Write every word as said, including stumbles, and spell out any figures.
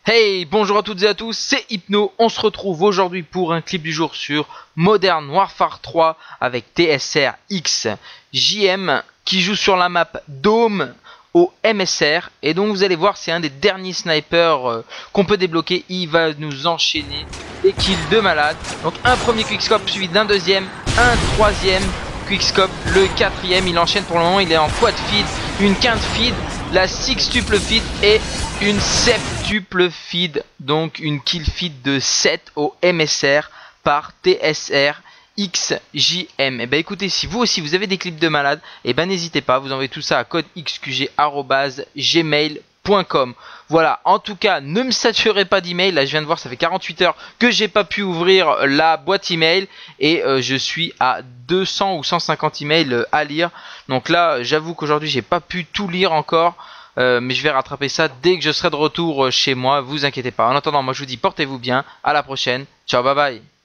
Hey, bonjour à toutes et à tous, c'est Hypno. On se retrouve aujourd'hui pour un clip du jour sur Modern Warfare trois avec T S R X J M qui joue sur la map Dome au M S R. Et donc vous allez voir, c'est un des derniers snipers euh, qu'on peut débloquer. Il va nous enchaîner des kills de malade. Donc un premier quickscope suivi d'un deuxième, un troisième quickscope, le quatrième. Il enchaîne pour le moment, il est en quad feed, une quinte feed, la sextuple feed et une septuple feed, donc une kill feed de sept au M S R par T S R X J M. Et bah écoutez, si vous aussi vous avez des clips de malade, et ben n'hésitez pas, vous envoyez tout ça à code x q g arobase gmail point com. Voilà, en tout cas, ne me saturez pas d'email. Là, je viens de voir, ça fait quarante-huit heures que j'ai pas pu ouvrir la boîte email et euh, je suis à deux cents ou cent cinquante emails à lire. Donc là, j'avoue qu'aujourd'hui, j'ai pas pu tout lire encore. Euh, mais je vais rattraper ça dès que je serai de retour chez moi, vous inquiétez pas. En attendant, moi je vous dis portez-vous bien, à la prochaine, ciao, bye bye.